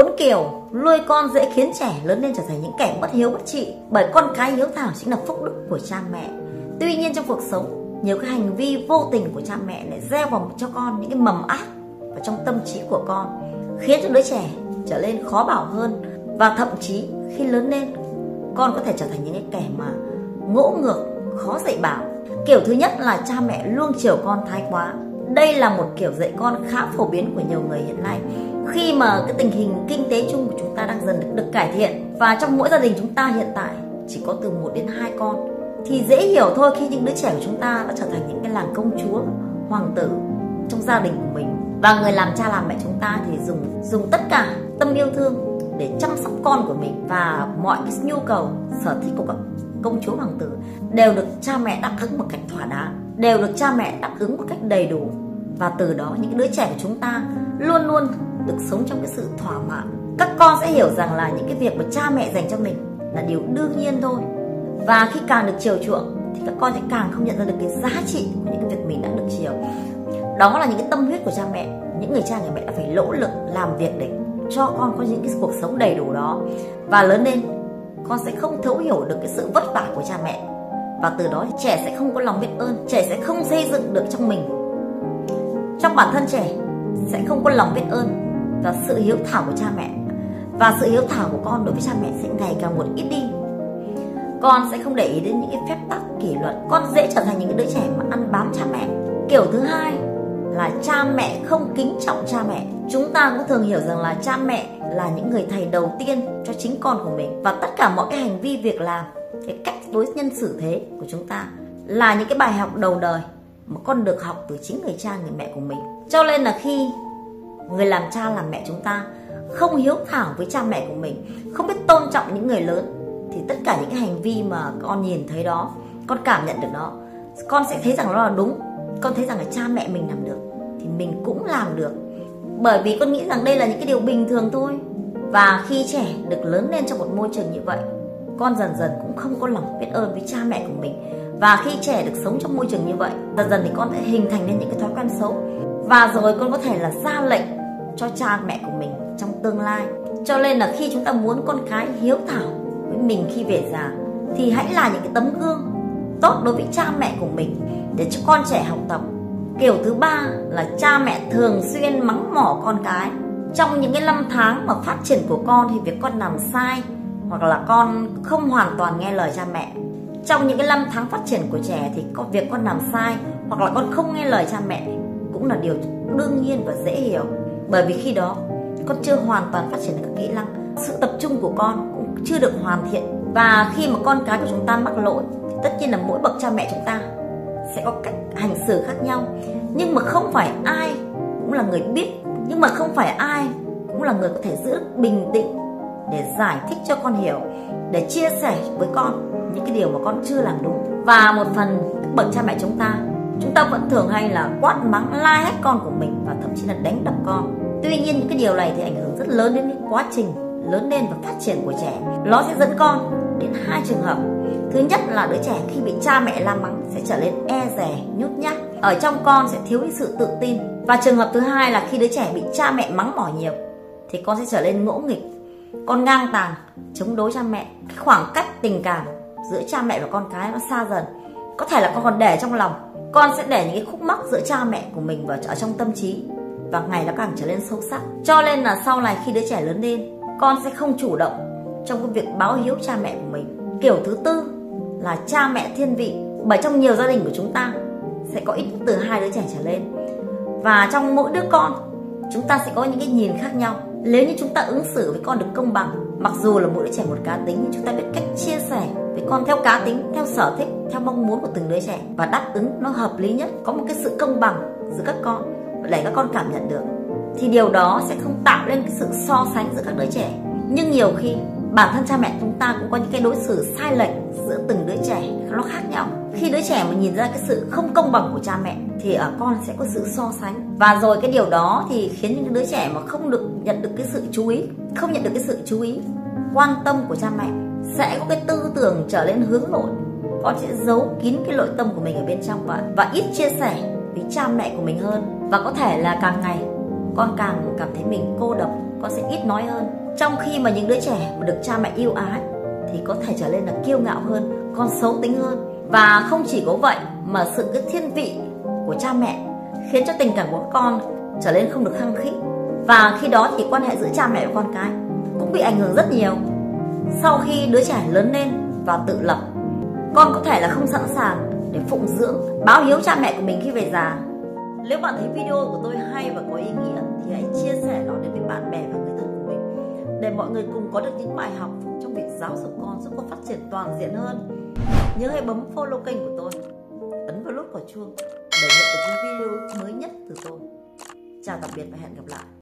4 kiểu nuôi con dễ khiến trẻ lớn lên trở thành những kẻ bất hiếu bất trị, bởi con cái hiếu thảo chính là phúc đức của cha mẹ. Tuy nhiên trong cuộc sống, nhiều cái hành vi vô tình của cha mẹ lại gieo vào cho con những cái mầm ác vào trong tâm trí của con, khiến cho đứa trẻ trở nên khó bảo hơn, và thậm chí khi lớn lên con có thể trở thành những cái kẻ mà ngỗ ngược, khó dạy bảo. Kiểu thứ nhất là cha mẹ luông chiều con thái quá. Đây là một kiểu dạy con khá phổ biến của nhiều người hiện nay. Khi mà cái tình hình kinh tế chung của chúng ta đang dần được cải thiện, và trong mỗi gia đình chúng ta hiện tại chỉ có từ 1 đến 2 con, thì dễ hiểu thôi khi những đứa trẻ của chúng ta đã trở thành những cái làng công chúa, hoàng tử trong gia đình của mình. Và người làm cha làm mẹ chúng ta thì dùng tất cả tâm yêu thương để chăm sóc con của mình, và mọi cái nhu cầu sở thích của các công chúa hoàng tử đều được cha mẹ đáp ứng một cách thỏa đáng, đều được cha mẹ đáp ứng một cách đầy đủ. Và từ đó những đứa trẻ của chúng ta luôn luôn được sống trong cái sự thỏa mãn. Các con sẽ hiểu rằng là những cái việc mà cha mẹ dành cho mình là điều đương nhiên thôi. Và khi càng được chiều chuộng thì các con sẽ càng không nhận ra được cái giá trị của những cái việc mình đã được chiều. Đó là những cái tâm huyết của cha mẹ. Những người cha người mẹ đã phải nỗ lực làm việc để cho con có những cái cuộc sống đầy đủ đó. Và lớn lên con sẽ không thấu hiểu được cái sự vất vả của cha mẹ, và từ đó trẻ sẽ không có lòng biết ơn, trẻ sẽ không xây dựng được trong bản thân trẻ sẽ không có lòng biết ơn và sự hiếu thảo của cha mẹ, và sự hiếu thảo của con đối với cha mẹ sẽ ngày càng một ít đi. Con sẽ không để ý đến những cái phép tắc kỷ luật, con dễ trở thành những cái đứa trẻ mà ăn bám cha mẹ. Kiểu thứ hai là cha mẹ không kính trọng cha mẹ. Chúng ta cũng thường hiểu rằng là cha mẹ là những người thầy đầu tiên cho chính con của mình, và tất cả mọi cái hành vi việc làm, cái cách đối nhân xử thế của chúng ta là những cái bài học đầu đời mà con được học từ chính người cha người mẹ của mình. Cho nên là khi người làm cha làm mẹ chúng ta không hiếu thảo với cha mẹ của mình, không biết tôn trọng những người lớn, thì tất cả những cái hành vi mà con nhìn thấy đó, con cảm nhận được đó, con sẽ thấy rằng nó là đúng. Con thấy rằng là cha mẹ mình làm được thì mình cũng làm được, bởi vì con nghĩ rằng đây là những cái điều bình thường thôi. Và khi trẻ được lớn lên trong một môi trường như vậy, con dần dần cũng không có lòng biết ơn với cha mẹ của mình. Và khi trẻ được sống trong môi trường như vậy, dần dần thì con sẽ hình thành nên những cái thói quen xấu, và rồi con có thể là ra lệnh cho cha mẹ của mình trong tương lai. Cho nên là khi chúng ta muốn con cái hiếu thảo với mình khi về già, thì hãy là những cái tấm gương tốt đối với cha mẹ của mình để cho con trẻ học tập. Kiểu thứ ba là cha mẹ thường xuyên mắng mỏ con cái. Trong những cái năm tháng mà phát triển của con thì việc con làm sai, hoặc là con không hoàn toàn nghe lời cha mẹ. Trong những cái năm tháng phát triển của trẻ thì việc con làm sai hoặc là con không nghe lời cha mẹ cũng là điều đương nhiên và dễ hiểu, bởi vì khi đó con chưa hoàn toàn phát triển được các kỹ năng, sự tập trung của con cũng chưa được hoàn thiện. Và khi mà con cái của chúng ta mắc lỗi thì tất nhiên là mỗi bậc cha mẹ chúng ta sẽ có cách hành xử khác nhau, nhưng mà không phải ai cũng là người biết, nhưng mà không phải ai cũng là người có thể giữ bình tĩnh để giải thích cho con hiểu, để chia sẻ với con những cái điều mà con chưa làm đúng. Và một phần bậc cha mẹ chúng ta vẫn thường hay là quát mắng la hét con của mình, và thậm chí là đánh đập con. Tuy nhiên những cái điều này thì ảnh hưởng rất lớn đến quá trình lớn lên và phát triển của trẻ. Nó sẽ dẫn con đến 2 trường hợp. Thứ nhất là đứa trẻ khi bị cha mẹ la mắng sẽ trở nên e dè, nhút nhát, ở trong con sẽ thiếu đi sự tự tin. Và trường hợp thứ hai là khi đứa trẻ bị cha mẹ mắng mỏ nhiều thì con sẽ trở nên ngỗ nghịch, con ngang tàng, chống đối cha mẹ. Cái khoảng cách tình cảm giữa cha mẹ và con cái nó xa dần. Có thể là con còn để trong lòng, con sẽ để những cái khúc mắc giữa cha mẹ của mình vào ở trong tâm trí, và ngày nó càng trở nên sâu sắc. Cho nên là sau này khi đứa trẻ lớn lên, con sẽ không chủ động trong cái việc báo hiếu cha mẹ của mình. Kiểu thứ tư là cha mẹ thiên vị, bởi trong nhiều gia đình của chúng ta sẽ có ít từ 2 đứa trẻ trở lên, và trong mỗi đứa con chúng ta sẽ có những cái nhìn khác nhau. Nếu như chúng ta ứng xử với con được công bằng, mặc dù là mỗi đứa trẻ một cá tính, nhưng chúng ta biết cách chia sẻ với con theo cá tính, theo sở thích, theo mong muốn của từng đứa trẻ, và đáp ứng nó hợp lý nhất, có một cái sự công bằng giữa các con để các con cảm nhận được, thì điều đó sẽ không tạo lên cái sự so sánh giữa các đứa trẻ. Nhưng nhiều khi bản thân cha mẹ chúng ta cũng có những cái đối xử sai lệch giữa từng đứa trẻ, nó khác nhau. Khi đứa trẻ mà nhìn ra cái sự không công bằng của cha mẹ thì ở con sẽ có sự so sánh, và rồi cái điều đó thì khiến những đứa trẻ mà không được nhận được cái sự chú ý, không nhận được cái sự chú ý quan tâm của cha mẹ, sẽ có cái tư tưởng trở nên hướng nội. Con sẽ giấu kín cái nội tâm của mình ở bên trong, và ít chia sẻ với cha mẹ của mình hơn, và có thể là càng ngày con càng cảm thấy mình cô độc, con sẽ ít nói hơn. Trong khi mà những đứa trẻ mà được cha mẹ yêu ái thì có thể trở nên là kiêu ngạo hơn, con xấu tính hơn. Và không chỉ có vậy mà sự cái thiên vị của cha mẹ khiến cho tình cảm của các con trở nên không được khăng khít. Và khi đó thì quan hệ giữa cha mẹ và con cái cũng bị ảnh hưởng rất nhiều. Sau khi đứa trẻ lớn lên và tự lập, con có thể là không sẵn sàng để phụng dưỡng, báo hiếu cha mẹ của mình khi về già. Nếu bạn thấy video của tôi hay và có ý nghĩa thì hãy chia sẻ nó đến với bạn bè và người thân của mình, để mọi người cùng có được những bài học trong việc giáo dục con, giúp con phát triển toàn diện hơn. Nhớ hãy bấm follow kênh của tôi, ấn vào nút quả chuông để nhận được những video mới nhất từ tôi. Chào tạm biệt và hẹn gặp lại.